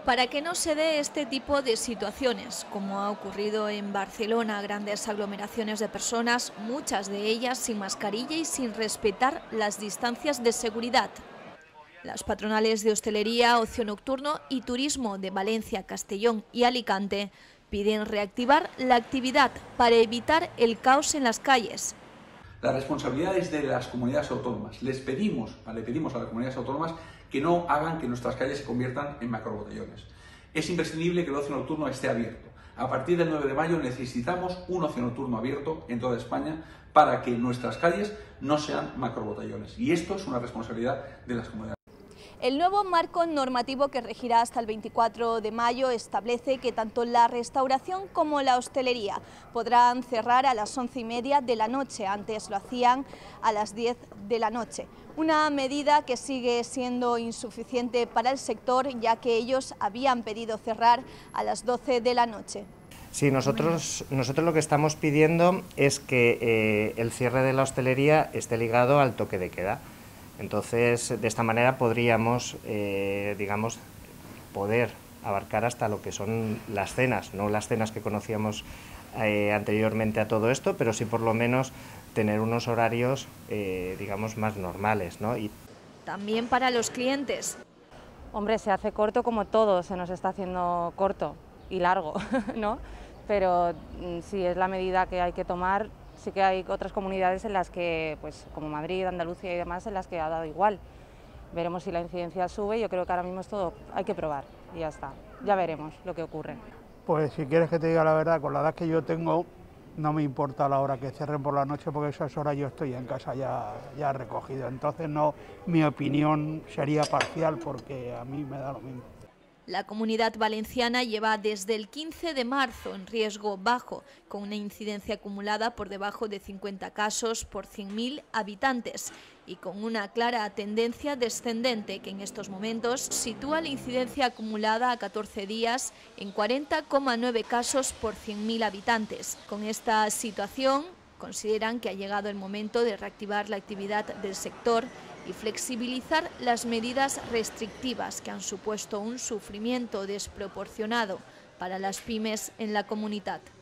Para que no se dé este tipo de situaciones, como ha ocurrido en Barcelona, grandes aglomeraciones de personas, muchas de ellas sin mascarilla y sin respetar las distancias de seguridad. Las patronales de hostelería, ocio nocturno y turismo de Valencia, Castellón y Alicante piden reactivar la actividad para evitar el caos en las calles. La responsabilidad es de las comunidades autónomas. Le pedimos a las comunidades autónomas que no hagan que nuestras calles se conviertan en macrobotellones. Es imprescindible que el ocio nocturno esté abierto. A partir del 9 de mayo necesitamos un ocio nocturno abierto en toda España para que nuestras calles no sean macrobotellones. Y esto es una responsabilidad de las comunidades. El nuevo marco normativo que regirá hasta el 24 de mayo establece que tanto la restauración como la hostelería podrán cerrar a las 11:30 de la noche, antes lo hacían a las 10 de la noche. Una medida que sigue siendo insuficiente para el sector, ya que ellos habían pedido cerrar a las 12 de la noche. Sí, nosotros lo que estamos pidiendo es que el cierre de la hostelería esté ligado al toque de queda. Entonces, de esta manera podríamos, poder abarcar hasta lo que son las cenas, no las cenas que conocíamos anteriormente a todo esto, pero sí por lo menos tener unos horarios, más normales, ¿no? También para los clientes. Hombre, se hace corto como todo, se nos está haciendo corto y largo, ¿no? Pero si es la medida que hay que tomar. Sí que hay otras comunidades en las que, pues como Madrid, Andalucía y demás, en las que ha dado igual. Veremos si la incidencia sube. Yo creo que ahora mismo es todo, hay que probar y ya está. Ya veremos lo que ocurre. Pues si quieres que te diga la verdad, con la edad que yo tengo, no me importa la hora que cierren por la noche, porque a esas horas yo estoy en casa ya recogido. Entonces no, mi opinión sería parcial, porque a mí me da lo mismo. La Comunidad Valenciana lleva desde el 15 de marzo en riesgo bajo, con una incidencia acumulada por debajo de 50 casos por 100.000 habitantes y con una clara tendencia descendente que en estos momentos sitúa la incidencia acumulada a 14 días en 40,9 casos por 100.000 habitantes. Con esta situación, consideran que ha llegado el momento de reactivar la actividad del sector y flexibilizar las medidas restrictivas que han supuesto un sufrimiento desproporcionado para las pymes en la comunidad.